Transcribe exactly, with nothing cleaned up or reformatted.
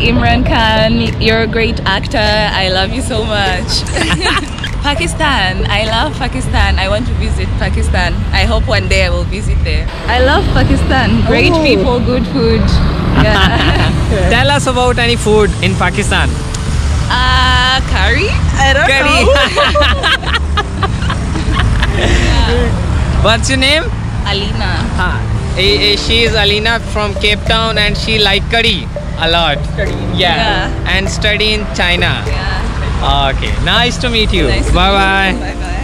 Imran Khan. You're a great actor. I love you so much. Pakistan. I love Pakistan. I want to visit Pakistan. I hope one day I will visit there. I love Pakistan. Great Oh. people, good food. Yeah. Tell us about any food in Pakistan. Uh, curry? I don't Curry. know. What's your name? Alina. Ah, eh, eh, she is Alina from Cape Town and she like curry a lot. Yeah. Yeah. And study in China. Yeah. Okay. Nice to meet you. Nice to bye meet bye. you. Bye bye.